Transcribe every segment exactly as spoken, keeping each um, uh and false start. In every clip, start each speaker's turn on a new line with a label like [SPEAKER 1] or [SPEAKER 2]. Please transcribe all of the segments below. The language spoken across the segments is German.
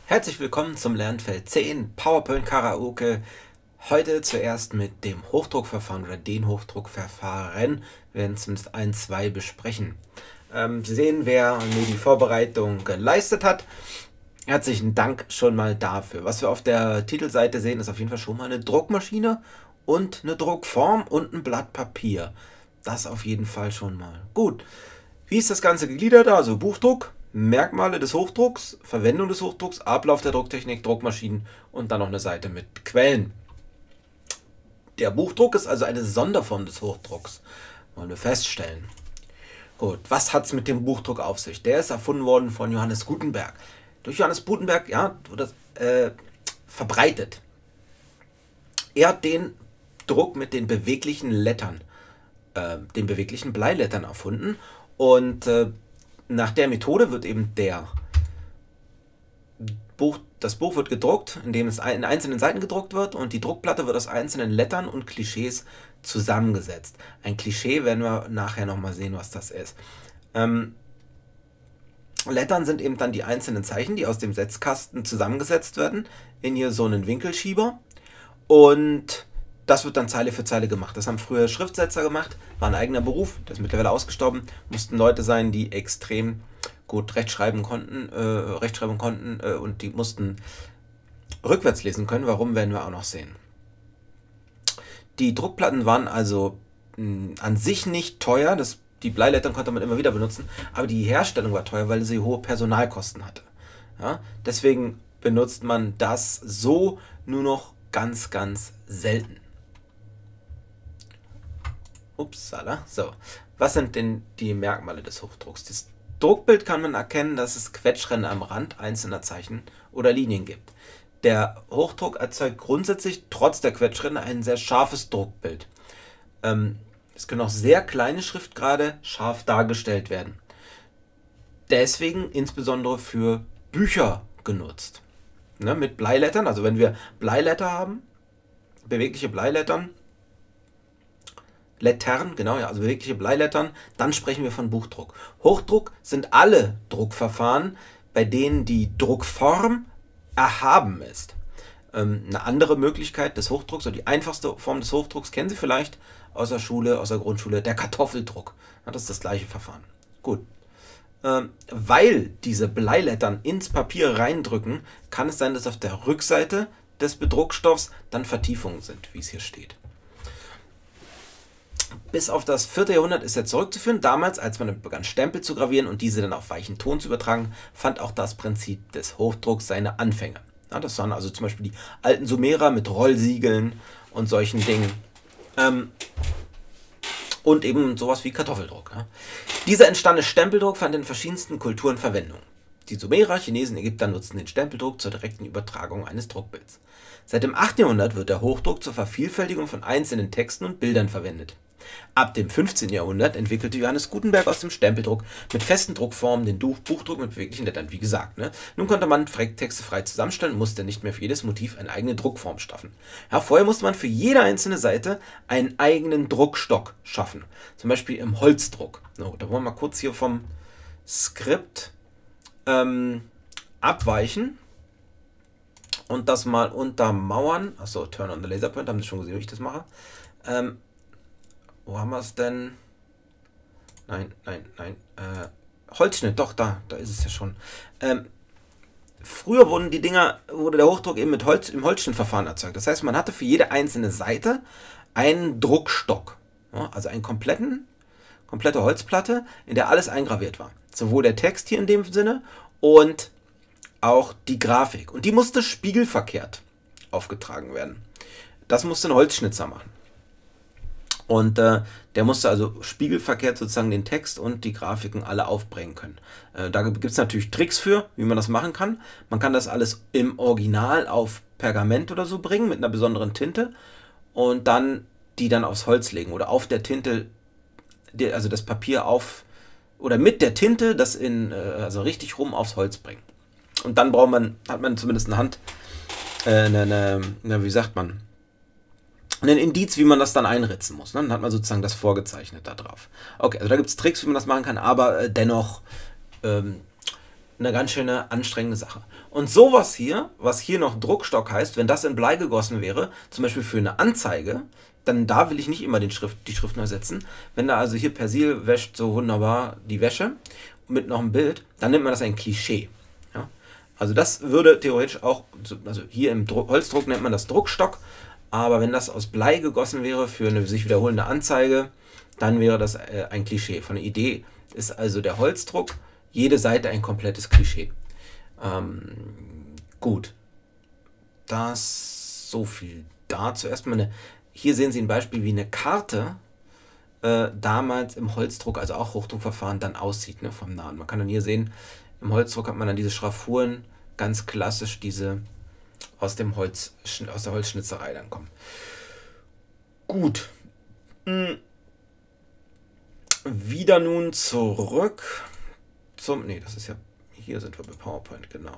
[SPEAKER 1] Herzlich willkommen zum Lernfeld zehn PowerPoint Karaoke. Heute zuerst mit dem Hochdruckverfahren oder den Hochdruckverfahren. Wir werden zumindest ein, zwei besprechen. Ähm, Sie sehen, wer mir die Vorbereitung geleistet hat. Herzlichen Dank schon mal dafür. Was wir auf der Titelseite sehen, ist auf jeden Fall schon mal eine Druckmaschine und eine Druckform und ein Blatt Papier. Das auf jeden Fall schon mal. Gut. Wie ist das Ganze gegliedert? Also Buchdruck, Merkmale des Hochdrucks, Verwendung des Hochdrucks, Ablauf der Drucktechnik, Druckmaschinen und dann noch eine Seite mit Quellen. Der Buchdruck ist also eine Sonderform des Hochdrucks. Wollen wir feststellen. Gut, was hat es mit dem Buchdruck auf sich? Der ist erfunden worden von Johannes Gutenberg. Durch Johannes Gutenberg, ja, wurde das, äh, verbreitet. Er hat den Druck mit den beweglichen Lettern, äh, den beweglichen Bleilettern erfunden. Und äh, nach der Methode wird eben der Buch, das Buch wird gedruckt, indem es in einzelnen Seiten gedruckt wird, und die Druckplatte wird aus einzelnen Lettern und Klischees zusammengesetzt. Ein Klischee werden wir nachher nochmal sehen, was das ist. Ähm, Lettern sind eben dann die einzelnen Zeichen, die aus dem Setzkasten zusammengesetzt werden, in hier so einen Winkelschieber, und das wird dann Zeile für Zeile gemacht. Das haben früher Schriftsetzer gemacht, war ein eigener Beruf, der ist mittlerweile ausgestorben. Mussten Leute sein, die extrem gut rechtschreiben konnten, äh, Rechtschreibung konnten äh, und die mussten rückwärts lesen können. Warum, werden wir auch noch sehen. Die Druckplatten waren also mh, an sich nicht teuer, das, die Bleilettern konnte man immer wieder benutzen, aber die Herstellung war teuer, weil sie hohe Personalkosten hatte. Ja? Deswegen benutzt man das so nur noch ganz, ganz selten. Upsala. So, was sind denn die Merkmale des Hochdrucks? Das Druckbild kann man erkennen, dass es Quetschränder am Rand einzelner Zeichen oder Linien gibt. Der Hochdruck erzeugt grundsätzlich trotz der Quetschränder ein sehr scharfes Druckbild. Ähm, es können auch sehr kleine Schriftgrade scharf dargestellt werden. Deswegen insbesondere für Bücher genutzt. Ne, mit Bleilettern, also wenn wir Bleiletter haben, bewegliche Bleilettern, Lettern, genau, ja, also bewegliche Bleilettern, dann sprechen wir von Buchdruck. Hochdruck sind alle Druckverfahren, bei denen die Druckform erhaben ist. Ähm, eine andere Möglichkeit des Hochdrucks, oder die einfachste Form des Hochdrucks, kennen Sie vielleicht aus der Schule, aus der Grundschule, der Kartoffeldruck. Ja, das ist das gleiche Verfahren. Gut. Ähm, weil diese Bleilettern ins Papier reindrücken, kann es sein, dass auf der Rückseite des Bedruckstoffs dann Vertiefungen sind, wie es hier steht. Bis auf das vierte Jahrhundert ist er zurückzuführen. Damals, als man begann, Stempel zu gravieren und diese dann auf weichen Ton zu übertragen, fand auch das Prinzip des Hochdrucks seine Anfänge. Ja, das waren also zum Beispiel die alten Sumerer mit Rollsiegeln und solchen Dingen. Ähm, und eben sowas wie Kartoffeldruck. Ja. Dieser entstandene Stempeldruck fand in verschiedensten Kulturen Verwendung. Die Sumerer, Chinesen, Ägypter nutzten den Stempeldruck zur direkten Übertragung eines Druckbilds. Seit dem achten Jahrhundert wird der Hochdruck zur Vervielfältigung von einzelnen Texten und Bildern verwendet. Ab dem fünfzehnten Jahrhundert entwickelte Johannes Gutenberg aus dem Stempeldruck mit festen Druckformen den Buchdruck mit beweglichen Lettern, wie gesagt. Ne? Nun konnte man Texte frei zusammenstellen und musste nicht mehr für jedes Motiv eine eigene Druckform schaffen. Ja, vorher musste man für jede einzelne Seite einen eigenen Druckstock schaffen. Zum Beispiel im Holzdruck. No, da wollen wir mal kurz hier vom Skript ähm, abweichen und das mal untermauern. Achso, Turn on the Laser Point, haben Sie schon gesehen, wie ich das mache. Ähm, Wo haben wir es denn? Nein, nein, nein. Äh, Holzschnitt, doch, da, da ist es ja schon. Ähm, früher wurden die Dinger, wurde der Hochdruck eben mit Holz, im Holzschnittverfahren erzeugt. Das heißt, man hatte für jede einzelne Seite einen Druckstock. Ja, also einen kompletten, komplette Holzplatte, in der alles eingraviert war. Sowohl der Text hier in dem Sinne und auch die Grafik. Und die musste spiegelverkehrt aufgetragen werden. Das musste ein Holzschnitzer machen. Und äh, der musste also spiegelverkehrt sozusagen den Text und die Grafiken alle aufbringen können. Äh, da gibt es natürlich Tricks für, wie man das machen kann. Man kann das alles im Original auf Pergament oder so bringen, mit einer besonderen Tinte, und dann die dann aufs Holz legen oder auf der Tinte, die, also das Papier auf, oder mit der Tinte das in, äh, also richtig rum aufs Holz bringen. Und dann braucht man, hat man zumindest eine Hand, äh, eine, eine, eine, wie sagt man, ein Indiz, wie man das dann einritzen muss. Ne? Dann hat man sozusagen das vorgezeichnet da drauf. Okay, also da gibt es Tricks, wie man das machen kann, aber äh, dennoch ähm, eine ganz schöne anstrengende Sache. Und sowas hier, was hier noch Druckstock heißt, wenn das in Blei gegossen wäre, zum Beispiel für eine Anzeige, dann da will ich nicht immer den Schrift, die Schrift neu setzen. Wenn da also hier Persil wäscht so wunderbar die Wäsche mit noch einem Bild, dann nennt man das ein Klischee. Ja? Also das würde theoretisch auch, also hier im Dru- Holzdruck nennt man das Druckstock, aber wenn das aus Blei gegossen wäre für eine sich wiederholende Anzeige, dann wäre das äh, ein Klischee. Von der Idee ist also der Holzdruck jede Seite ein komplettes Klischee. Ähm, gut, das so viel dazu. Erstmal eine, hier sehen Sie ein Beispiel, wie eine Karte äh, damals im Holzdruck, also auch Hochdruckverfahren, dann aussieht, ne, vom Nahen. Man kann dann hier sehen, im Holzdruck hat man dann diese Schraffuren, ganz klassisch diese aus dem Holz, aus der Holzschnitzerei dann kommen. Gut. Hm. Wieder nun zurück zum, nee, das ist ja, hier sind wir bei PowerPoint, genau.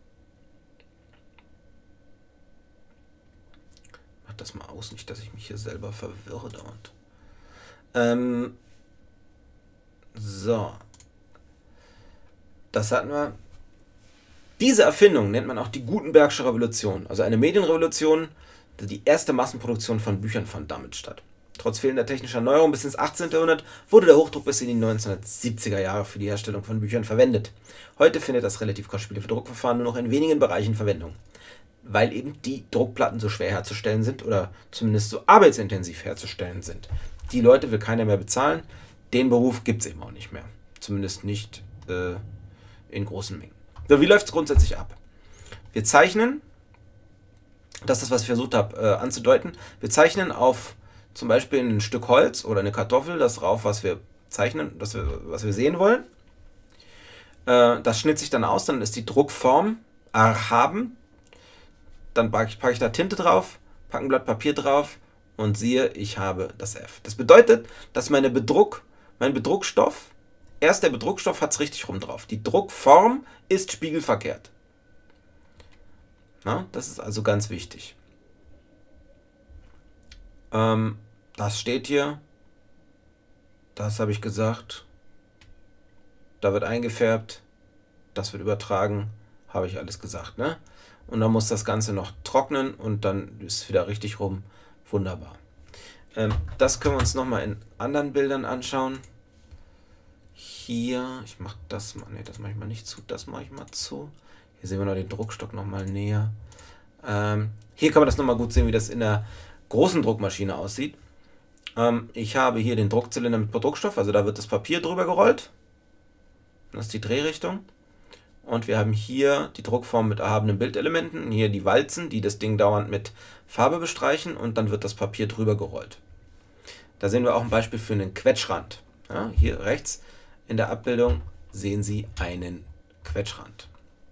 [SPEAKER 1] Mach das mal aus, nicht, dass ich mich hier selber verwirre dauernd. Ähm, so. Das hatten wir. Diese Erfindung nennt man auch die Gutenbergsche Revolution, also eine Medienrevolution. Die erste Massenproduktion von Büchern fand damit statt. Trotz fehlender technischer Neuerungen bis ins achtzehnten. Jahrhundert wurde der Hochdruck bis in die neunzehnhundertsiebziger Jahre für die Herstellung von Büchern verwendet. Heute findet das relativ kostspielige Druckverfahren nur noch in wenigen Bereichen Verwendung, weil eben die Druckplatten so schwer herzustellen sind oder zumindest so arbeitsintensiv herzustellen sind. Die Leute will keiner mehr bezahlen, den Beruf gibt es eben auch nicht mehr. Zumindest nicht äh, in großen Mengen. So, wie läuft es grundsätzlich ab? Wir zeichnen, das ist das, was ich versucht habe äh, anzudeuten, wir zeichnen auf zum Beispiel ein Stück Holz oder eine Kartoffel, das drauf, was wir zeichnen, das wir, was wir sehen wollen. Äh, das schnitze ich dann aus, dann ist die Druckform erhaben. Dann packe ich, packe ich da Tinte drauf, packe ein Blatt Papier drauf und siehe, ich habe das F. Das bedeutet, dass meine Bedruck, mein Bedruckstoff, erst der Bedruckstoff hat es richtig rum drauf. Die Druckform ist spiegelverkehrt. Na, das ist also ganz wichtig. Ähm, das steht hier. Das habe ich gesagt. Da wird eingefärbt. Das wird übertragen. Habe ich alles gesagt, ne? Und dann muss das Ganze noch trocknen und dann ist es wieder richtig rum. Wunderbar. Ähm, das können wir uns nochmal in anderen Bildern anschauen. Hier, ich mache das mal, ne, das mache ich mal nicht zu, das mache ich mal zu. Hier sehen wir noch den Druckstock nochmal näher. Ähm, hier kann man das nochmal gut sehen, wie das in der großen Druckmaschine aussieht. Ähm, ich habe hier den Druckzylinder mit Druckstoff, also da wird das Papier drüber gerollt. Das ist die Drehrichtung. Und wir haben hier die Druckform mit erhabenen Bildelementen. Hier die Walzen, die das Ding dauernd mit Farbe bestreichen und dann wird das Papier drüber gerollt. Da sehen wir auch ein Beispiel für einen Quetschrand. Ja, hier rechts in der Abbildung sehen Sie einen Quetschrand.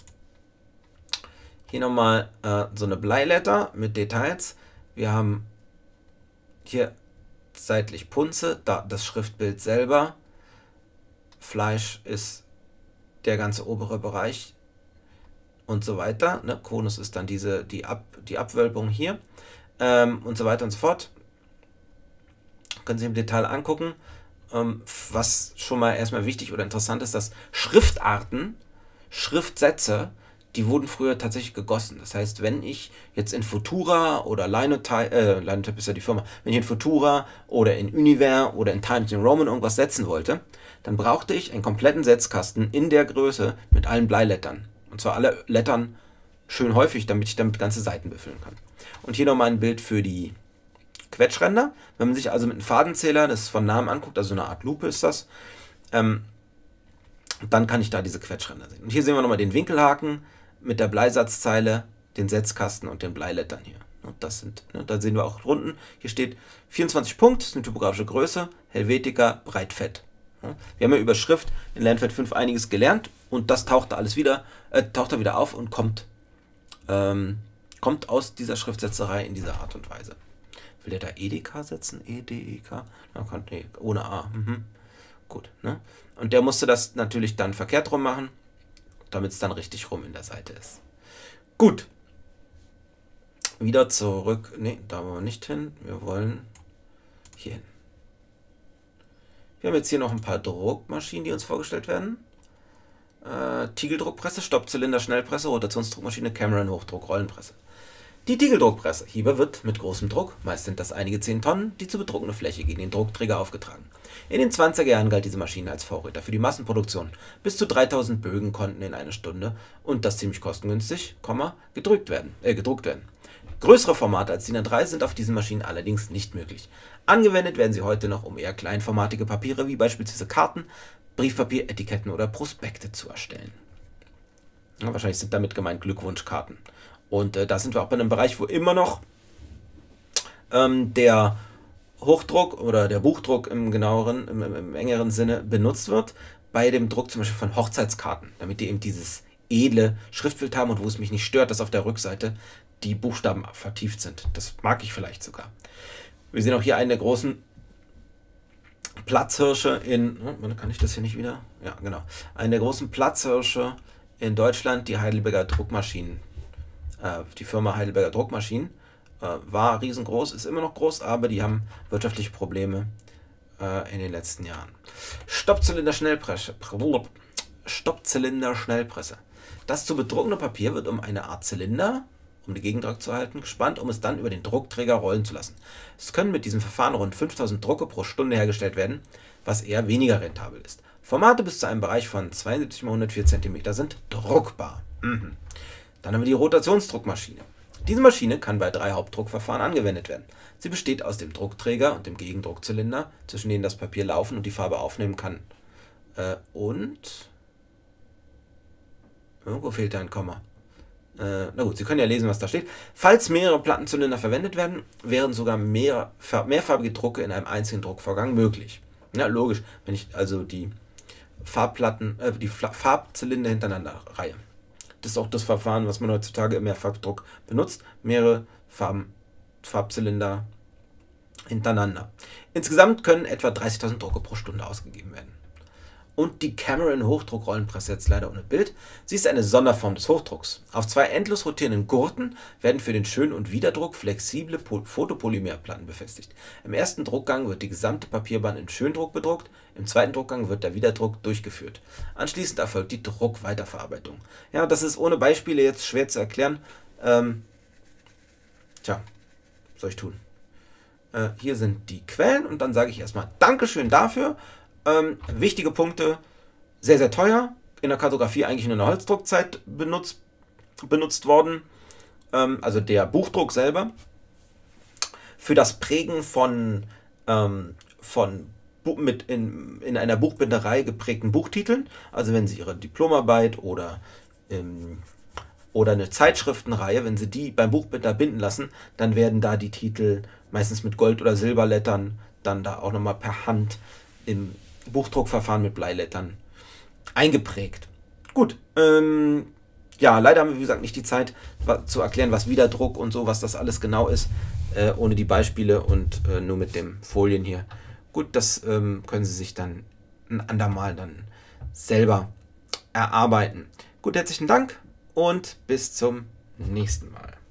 [SPEAKER 1] Hier nochmal äh, so eine Bleiletter mit Details. Wir haben hier seitlich Punze, da das Schriftbild selber. Fleisch ist der ganze obere Bereich und so weiter. Ne? Konus ist dann diese, die, Ab, die Abwölbung hier ähm, und so weiter und so fort. Können Sie im Detail angucken. Ähm, was schon mal erstmal wichtig oder interessant ist, dass Schriftarten, Schriftsätze, die wurden früher tatsächlich gegossen. Das heißt, wenn ich jetzt in Futura oder Linotype, äh, Linotype ist ja die Firma, wenn ich in Futura oder in Univer oder in Times New Roman irgendwas setzen wollte, dann brauchte ich einen kompletten Setzkasten in der Größe mit allen Bleilettern. Und zwar alle Lettern schön häufig, damit ich damit ganze Seiten befüllen kann. Und hier nochmal ein Bild für die Quetschränder. Wenn man sich also mit einem Fadenzähler das von Namen anguckt, also eine Art Lupe ist das, ähm, dann kann ich da diese Quetschränder sehen. Und hier sehen wir nochmal den Winkelhaken mit der Bleisatzzeile, den Setzkasten und den Bleilettern hier. Und das sind, ne, da sehen wir auch Runden. Hier steht vierundzwanzig Punkt, das ist eine typografische Größe, Helvetica, Breitfett. Ja, wir haben ja über Schrift in Lernfeld fünf einiges gelernt und das taucht da alles wieder, äh, taucht da wieder auf und kommt, ähm, kommt aus dieser Schriftsetzerei in dieser Art und Weise. Will der da E D K setzen? E D E K? Na, kann, nee, ohne A. Mhm. Gut, ne? Und der musste das natürlich dann verkehrt rum machen, damit es dann richtig rum in der Seite ist. Gut. Wieder zurück. Ne, da wollen wir nicht hin. Wir wollen hier hin. Wir haben jetzt hier noch ein paar Druckmaschinen, die uns vorgestellt werden. Äh, Tiegeldruckpresse, Stoppzylinder, Schnellpresse, Rotationsdruckmaschine, Cameron, Hochdruck, Rollenpresse. Die Tiegeldruckpresse. Hierbei wird mit großem Druck, meist sind das einige zehn Tonnen, die zu bedruckende Fläche gegen den Druckträger aufgetragen. In den zwanziger Jahren galt diese Maschine als Vorreiter für die Massenproduktion. Bis zu dreitausend Bögen konnten in einer Stunde, und das ziemlich kostengünstig, gedrückt werden, äh, gedruckt werden. Größere Formate als DIN A drei sind auf diesen Maschinen allerdings nicht möglich. Angewendet werden sie heute noch, um eher kleinformatige Papiere wie beispielsweise Karten, Briefpapier, Etiketten oder Prospekte zu erstellen. Ja, wahrscheinlich sind damit gemeint Glückwunschkarten. Und äh, da sind wir auch bei einem Bereich, wo immer noch ähm, der Hochdruck oder der Buchdruck im genaueren, im, im, im engeren Sinne benutzt wird. Bei dem Druck zum Beispiel von Hochzeitskarten, damit die eben dieses edle Schriftbild haben und wo es mich nicht stört, dass auf der Rückseite die Buchstaben vertieft sind. Das mag ich vielleicht sogar. Wir sehen auch hier einen der großen Platzhirsche in, oh, kann ich das hier nicht wieder? Ja, genau. Einen der großen Platzhirsche in Deutschland, die Heidelberger Druckmaschinen. Äh, die Firma Heidelberger Druckmaschinen äh, war riesengroß, ist immer noch groß, aber die haben wirtschaftliche Probleme äh, in den letzten Jahren. Stoppzylinder Schnellpresse. Stoppzylinder Schnellpresse. Das zu bedruckende Papier wird um eine Art Zylinder, um den Gegendruck zu halten, gespannt, um es dann über den Druckträger rollen zu lassen. Es können mit diesem Verfahren rund fünftausend Drucke pro Stunde hergestellt werden, was eher weniger rentabel ist. Formate bis zu einem Bereich von zweiundsiebzig mal hundertvier Zentimeter sind druckbar. Mhm. Dann haben wir die Rotationsdruckmaschine. Diese Maschine kann bei drei Hauptdruckverfahren angewendet werden. Sie besteht aus dem Druckträger und dem Gegendruckzylinder, zwischen denen das Papier laufen und die Farbe aufnehmen kann. Äh, und... Irgendwo fehlt da ein Komma. Äh, na gut, Sie können ja lesen, was da steht. Falls mehrere Plattenzylinder verwendet werden, wären sogar mehr, mehrfarbige Drucke in einem einzigen Druckvorgang möglich. Ja, logisch, wenn ich also die Farbplatten, äh, die Farbzylinder hintereinander reihe. Das ist auch das Verfahren, was man heutzutage im Mehrfarbdruck benutzt. Mehrere Farben, Farbzylinder hintereinander. Insgesamt können etwa dreißigtausend Drucke pro Stunde ausgegeben werden. Und die Cameron Hochdruckrollenpresse jetzt leider ohne Bild. Sie ist eine Sonderform des Hochdrucks. Auf zwei endlos rotierenden Gurten werden für den Schön- und Wiederdruck flexible Fotopolymerplatten befestigt. Im ersten Druckgang wird die gesamte Papierbahn in Schöndruck bedruckt, im zweiten Druckgang wird der Wiederdruck durchgeführt. Anschließend erfolgt die Druckweiterverarbeitung. Ja, das ist ohne Beispiele jetzt schwer zu erklären. Ähm, tja, was soll ich tun? Äh, hier sind die Quellen und dann sage ich erstmal Dankeschön dafür. Ähm, wichtige Punkte, sehr, sehr teuer, in der Kartografie eigentlich nur in der Holzdruckzeit benutzt, benutzt worden, ähm, also der Buchdruck selber. Für das Prägen von, ähm, von mit in, in einer Buchbinderei geprägten Buchtiteln, also wenn Sie Ihre Diplomarbeit oder, ähm, oder eine Zeitschriftenreihe, wenn Sie die beim Buchbinder binden lassen, dann werden da die Titel meistens mit Gold- oder Silberlettern dann da auch nochmal per Hand im Buchdruckverfahren mit Bleilettern eingeprägt. Gut, ähm, ja, leider haben wir, wie gesagt, nicht die Zeit zu erklären, was Wiederdruck und so, was das alles genau ist, äh, ohne die Beispiele und äh, nur mit den Folien hier. Gut, das ähm, können Sie sich dann ein andermal dann selber erarbeiten. Gut, herzlichen Dank und bis zum nächsten Mal.